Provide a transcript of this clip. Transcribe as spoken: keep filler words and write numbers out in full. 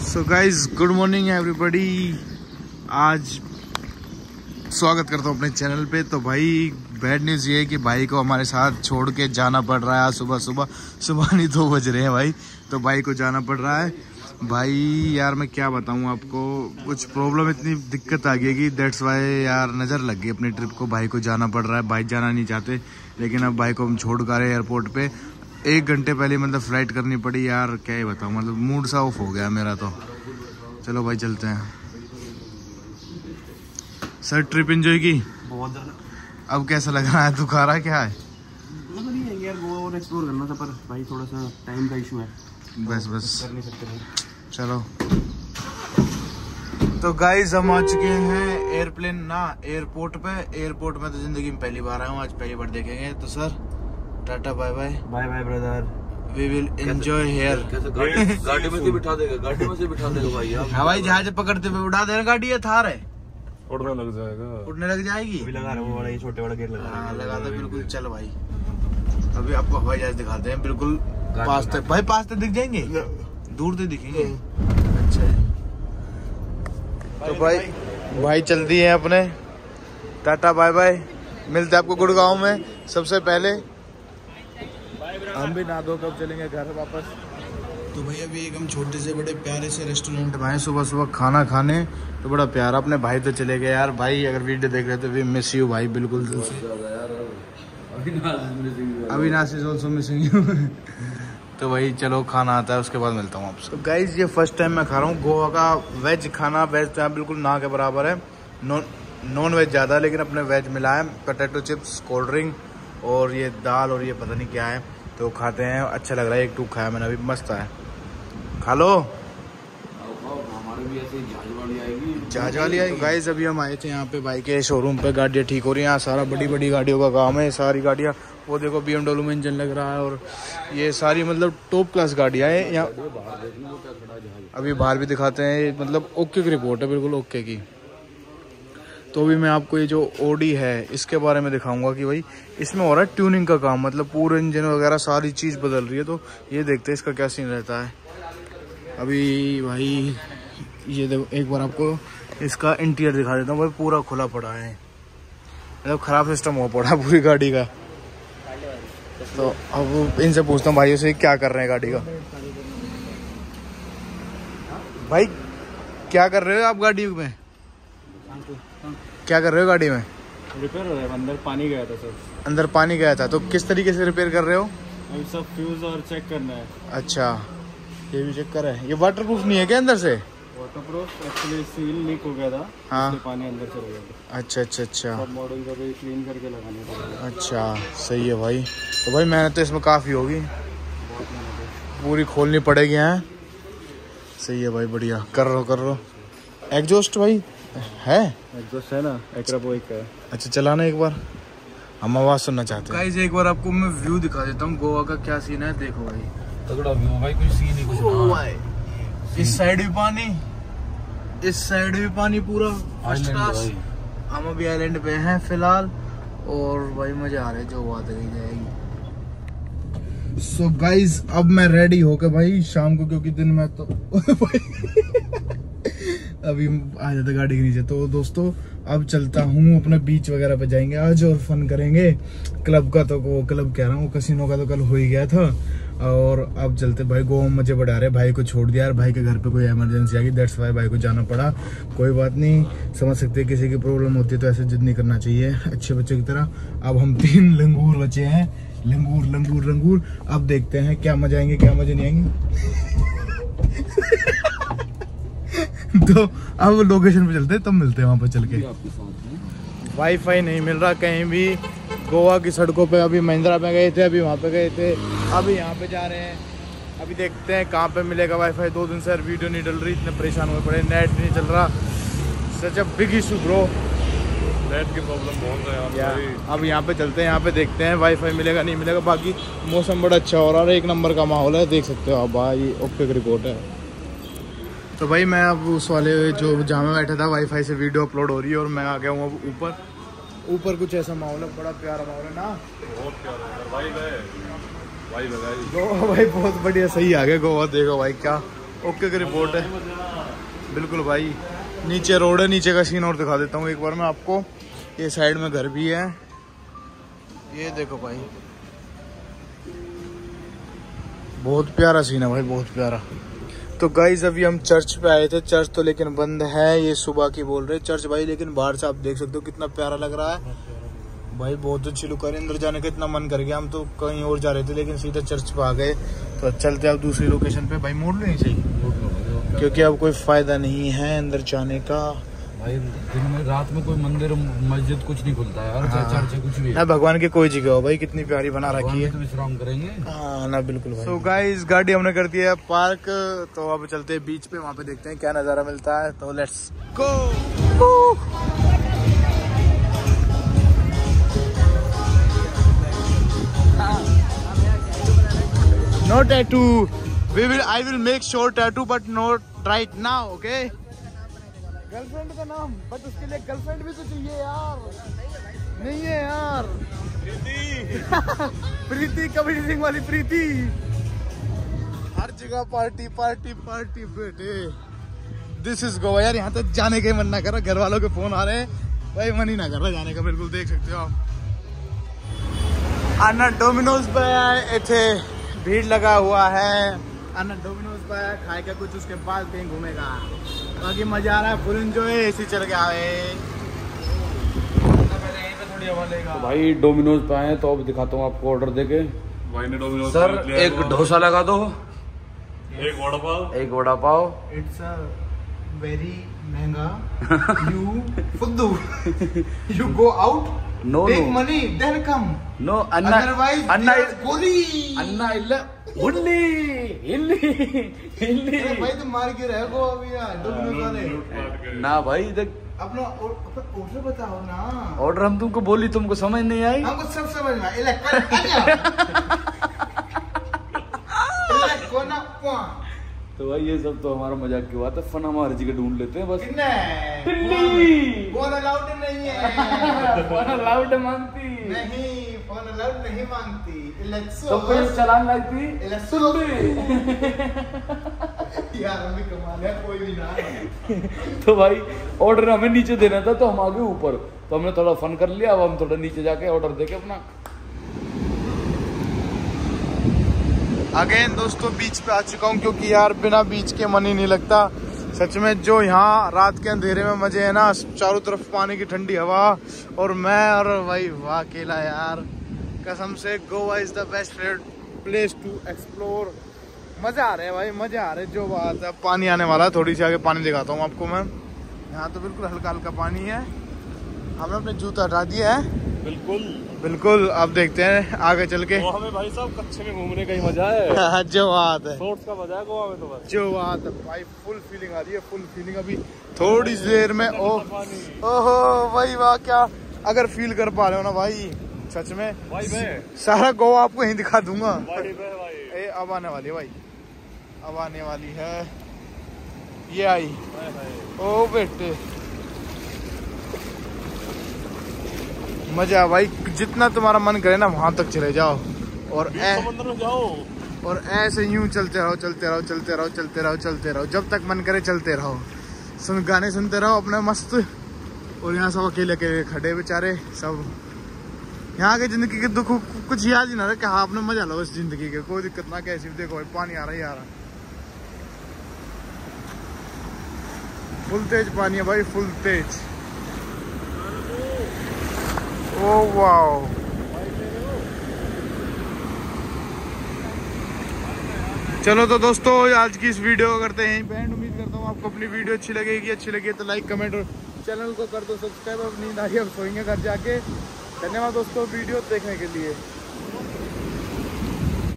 सो guys good morning everybody. आज स्वागत करता हूँ अपने चैनल पे। तो भाई बैड न्यूज़ ये है कि भाई को हमारे साथ छोड़ के जाना पड़ रहा है। सुबह सुबह सुबह नहीं दो बज रहे हैं भाई, तो भाई को जाना पड़ रहा है। भाई यार मैं क्या बताऊँ आपको, कुछ प्रॉब्लम इतनी दिक्कत आ गई कि दैट्स वाई यार नज़र लग गई अपनी ट्रिप को। भाई को जाना पड़ रहा है, भाई जाना नहीं चाहते, लेकिन अब भाई को हम छोड़ कर रहे एयरपोर्ट पे। एक घंटे पहले मतलब फ्लाइट करनी पड़ी यार, क्या ही बताऊँ, मतलब मूड सा ऑफ हो गया मेरा तो। चलो भाई चलते हैं। सर ट्रिप एंजॉय की बहुत ज़्यादा। अब कैसा लग रहा है, दुखा रहा क्या है? मतलब नहीं है यार, गोवा और एक्सप्लोर करना था, पर भाई थोड़ा सा टाइम का इशू है, बस तो बस कर नहीं सकते भाई। चलो तो गाइज हम आ चुके हैं एयरप्लेन ना एयरपोर्ट पे। एयरपोर्ट में तो जिंदगी में पहली बार आया हूँ, आज पहली बार देखेंगे। तो sir tata bye bye bye bye brother, we will enjoy here. गाड़ी में से बिठा देगा, गाड़ी में से बिठा देगा भाई। हवाई जहाज पकड़ते हुए उड़ा देना गाड़ी, है थार है, उड़ने लग जाएगा, उड़ने लग जाएगी। अभी लगा रहा हूँ वो वाला, ये छोटे वाला गेट लगा हाँ लगा दो बिल्कुल। चलो भाई अभी आपको हवाई जहाज दिखाते हैं, बिल्कुल पास तक। भाई पास तक दिख जाएंगे, दूर तक दिखेंगे। अच्छा तो भाई भाई चल दिए हैं अपने। टाटा बाय बाय, मिलते हैं आपको गुड़गांव में। सबसे पहले हम भी ना दो कब चलेंगे घर वापस। तो भाई अभी एक हम छोटे से बड़े प्यारे से रेस्टोरेंट में आए सुबह सुबह खाना खाने। तो बड़ा प्यारा, अपने भाई तो चले गए यार। भाई अगर वीडियो देख रहे तो वी मिस यू भाई, बिल्कुल दिल से। Avinash is also missing you. तो भाई चलो खाना आता है, उसके बाद मिलता हूँ आपसे। तो गाइज ये फर्स्ट टाइम मैं खा रहा हूँ गोवा का वेज खाना। वेज तो यहाँ बिल्कुल ना के बराबर है, नॉन नॉन वेज ज़्यादा, लेकिन अपने वेज मिला है। पोटैटो चिप्स, कोल्ड ड्रिंक और ये दाल और ये पता नहीं क्या है, तो खाते हैं। अच्छा लग रहा है, एक टूक खाया मैंने अभी, मस्त है। खा लो। हमारे भी ऐसे जहाज वाली आएगी, जहाज वाली आएगी। गाइस अभी हम आए थे यहाँ पे भाई के शोरूम पे, गाड़ियाँ ठीक हो रही हैं। यहाँ सारा बड़ी बड़ी गाड़ियों का काम है, सारी गाड़ियाँ। वो देखो बी एम डब्ल्यू में इंजन लग रहा है, और ये सारी मतलब टॉप क्लास गाड़ियाँ हैं यहाँ। अभी बाहर भी दिखाते हैं, मतलब ओके की रिपोर्ट है, बिल्कुल ओके की। तो अभी मैं आपको ये जो ओडी है इसके बारे में दिखाऊंगा कि भाई इसमें हो रहा है ट्यूनिंग का काम, मतलब पूरे इंजन वगैरह सारी चीज़ बदल रही है। तो ये देखते हैं इसका क्या सीन रहता है। अभी भाई ये देखो, एक बार आपको इसका इंटीरियर दिखा देता हूँ। भाई पूरा खुला पड़ा है, मतलब ख़राब सिस्टम हो पड़ा है पूरी गाड़ी का। तो अब इनसे पूछता हूँ भाइयों से क्या कर रहे हैं गाड़ी का। भाई क्या कर रहे हो आप गाड़ी में, क्या कर रहे हो गाड़ी में? रिपेयर हो रहा है, अंदर पानी गया था सर। अंदर पानी गया था, तो किस तरीके से रिपेयर कर रहे हो? अभी सब फ्यूज और चेक करना है। अच्छा ये भी चेक कर रहे हैं। ये वाटर प्रूफ नहीं है क्या अंदर से? Waterproof, actually seal leak हो गया था, हाँ इसलिए पानी अंदर चला गया था। अच्छा अच्छा अच्छा सब मॉडल को भी क्लीन करके लगाने पड़ेगा। अच्छा सही है भाई। तो भाई मेहनत तो इसमें काफ़ी होगी, पूरी खोलनी पड़ेगी। हैं सही है भाई, बढ़िया कर रहा कर रहा। एग्जॉस्ट भाई है, एग्जॉस्ट है ना, एक्रा बॉय का। अच्छा चलाना एक बार, हम आवाज़ सुनना चाहते हैं। गाइस एक बार आपको मैं व्यू दिखा देता हूँ गोवा का, क्या सीन है देखो भाई। तगड़ा व्यू भाई, कुछ सीन ही कुछ ना। इस साइड भी पानी, इस साइड भी पानी पूरा फर्स्ट क्लास। हम अभी आइलैंड पे हैं फिलहाल, और भाई मजा आ रहा है, जो बात रही जाएगी। सो so गाइज अब मैं रेडी होके भाई शाम को, क्योंकि दिन में तो अभी आ जाता गाड़ी के नीचे। तो दोस्तों अब चलता हूँ, अपने बीच वगैरह पे जाएंगे आज और फन करेंगे। क्लब का तो वो क्लब कह रहा हूँ, कसिनो का तो कल हो ही गया था। और अब चलते भाई, गोवा मजे बढ़ा रहे। भाई को छोड़ दिया यार, भाई के घर पे कोई इमरजेंसी आ गई, दैट्स वाई भाई को जाना पड़ा। कोई बात नहीं, समझ सकते हैं, किसी की प्रॉब्लम होती है तो ऐसे जिद नहीं करना चाहिए, अच्छे बच्चे की तरह। अब हम तीन लंगूर बचे हैं, लंगूर लंगूर लंगूर। अब देखते हैं क्या मजा आएंगे क्या मजे नहीं आएंगे। तो अब लोकेशन पे चलते हैं, तब मिलते हैं वहाँ पर चल के। वाईफाई नहीं मिल रहा कहीं भी गोवा की सड़कों पे। अभी महिंद्रा पे गए थे, अभी वहाँ पे गए थे, अभी यहाँ पे जा रहे हैं। अभी देखते हैं कहाँ पे मिलेगा वाईफाई। दो दिन से वीडियो नहीं डल रही, इतने परेशान हुए पड़े, नेट नहीं चल रहा। Such a big issue bro, net की प्रॉब्लम बहुत है यार। अब यहाँ पे चलते हैं, यहाँ पे देखते हैं वाईफाई मिलेगा नहीं मिलेगा। बाकी मौसम बड़ा अच्छा हो रहा है, एक नंबर का माहौल है, देख सकते हो आप भाई, ओके की रिपोर्ट है। तो भाई मैं अब उस वाले जो जहाँ में बैठा था वाईफाई से वीडियो अपलोड हो रही है, और मैं आ गया हूँ अब ऊपर। ऊपर कुछ ऐसा माहौल है, बड़ा प्यारा माहौल है ना, बहुत प्यारा भाई है। भाई गोवा भाई बहुत बढ़िया, सही आ गया गोवा। देखो भाई क्या ओके की रिपोर्ट है। बिल्कुल भाई, नीचे रोड है, नीचे का सीन और दिखा देता हूँ एक बार मैं आपको। ये साइड में घर भी है, ये देखो भाई, बहुत प्यारा सीन है भाई, बहुत प्यारा। तो गाइज अभी हम चर्च पे आए थे, चर्च तो लेकिन बंद है, ये सुबह की बोल रहे चर्च भाई, लेकिन बाहर से आप देख सकते हो कितना प्यारा लग रहा है भाई, बहुत अच्छी लुक है। अंदर जाने का इतना मन कर गया, हम तो कहीं और जा रहे थे लेकिन सीधा चर्च पे आ गए। तो चलते अब दूसरी लोकेशन पे भाई, मोड़ लो नहीं चाहिए क्योंकि अब कोई फायदा नहीं है अंदर जाने का भाई। दिन में रात में कोई मंदिर मस्जिद कुछ नहीं खुलता है यार, हाँ। चर्च है कुछ भी ना भगवान की कोई जगह हो भाई, कितनी प्यारी बना रखी है, तो विश्राम करेंगे। हाँ ना बिल्कुल भाई। सो गाइस गाड़ी हमने कर दी है पार्क, तो अब चलते हैं बीच पे, वहाँ पे देखते हैं क्या नज़ारा मिलता है। तो let's go. No tattoo, we will I will make sure tattoo but not right now, okay. Girlfriend का नाम, बट उसके लिए गर्लफ्रेंड भी तो चाहिए यार, नहीं है यार। प्रीति, कबीर सिंह वाली प्रीति। हर जगह पार्टी पार्टी पार्टी बेटे, दिस इज गोवा यार। यहाँ तक जाने का मन ना कर रहा, घर वालों के फोन आ रहे हैं भाई, मन ही ना कर रहा जाने का, बिल्कुल देख सकते हो आप। अन्ना डोमिनोज पे इथे भीड़ लगा हुआ है, अन्ना डोमिनोज पे खाए का कुछ, उसके बाद कहीं घूमेगा। बाकी मजा आ रहा है, फुल एंजॉय, एसी चल के आए। तो भाई डोमिनोज पे आए, तो अब दिखाता हूँ आपको ऑर्डर देके। भाई ने डोमिनोज सर एक डोसा लगा दो, एक वड़ा पाव, एक vada pav. It's a very महंगा, यू फुद्दू, you go out, No, take no. Money then come, no अन्ना अदरवाइज अन्ना गोली। अन्ना इल्ल हुल्ली हिल्ली हिल्ली। अरे भाई तुम मार के रहे हो अभी यार डोमिनोज वाले। ना भाई देख, अपना ऑर्डर बताओ ना। ऑर्डर हम तुमको बोली, तुमको समझ नहीं आई। हमको सब समझ में आया। तो भाई ये सब तो हमारा मजाक की बात है, फन हम हर जगह ढूंढ लेते हैं बस। बिल्ली फोन अलाउड नहीं है, फोन अलाउड मांगती नहीं, फोन अलाउड नहीं मांगती। तो कोई चलान लगती यार हम भी कमाल है, कोई भी ना। तो भाई ऑर्डर हमें नीचे देना था, तो हम आगे ऊपर, तो हमने थोड़ा फन कर लिया। अब हम थोड़ा नीचे जाके ऑर्डर देके अपना अगेन दोस्तों बीच पे आ चुका हूँ, क्योंकि यार बिना बीच के मन ही नहीं लगता सच में। जो यहाँ रात के अंधेरे में मजे है ना, चारों तरफ पानी की ठंडी हवा, और मैं और भाई वाह अकेला यार, कसम से Goa is the best place to explore. मजे आ रहे हैं भाई, मजे आ रहे हैं। जो बात है, पानी आने वाला है, थोड़ी सी आगे पानी दिखाता हूँ आपको मैं। यहाँ तो बिल्कुल हल्का हल्का पानी है, हमने अपने जूता हटा दिया है। बिल्कुल बिल्कुल अब देखते हैं आगे चल के। गोवा में भाई साहब कच्चे में घूमने का ही मजा है। जो बात है, शॉर्ट्स का मजा है गोवा में तो बस। जो बात है भाई, फुल फीलिंग आ रही है, फुल फीलिंग। अभी थोड़ी देर में ओह ओहो भाई वाह, क्या अगर फील कर पा रहे हो ना भाई, सच में भाई मैं सारा गोवा आपको यहीं दिखा दूंगा। भाई मैं भाई ए अब आने वाली है भाई, अब आने वाली है, ये आई। ओ बेटे मजा भाई, जितना तुम्हारा मन करे ना वहां तक चले जाओ, और ए, समुद्र में जाओ, और ऐसे यूं चलते रहो चलते रहो चलते रहो चलते रहो चलते रहो, जब तक मन करे चलते रहो, सुन गाने सुनते रहो अपने मस्त। और यहाँ सब अकेले अकेले खड़े बेचारे सब, यहाँ के जिंदगी के दुख कुछ याद ही ना रहे, हाँ अपने मजा लो इस जिंदगी के, कोई दिक्कत ना। कैसी देखो भाई पानी आ रहा है यार, फुल तेज पानी है भाई, फुल तेज। ओ वाओ, चलो तो दोस्तों आज की इस वीडियो को करते हैं यहीं पे एंड। उम्मीद करता हूँ आपको अपनी वीडियो अच्छी लगेगी, अच्छी लगी तो लाइक कमेंट और चैनल को कर दो सब्सक्राइब। अब नींद आ रही है, अब सोएंगे घर जाके। धन्यवाद दोस्तों वीडियो देखने के लिए।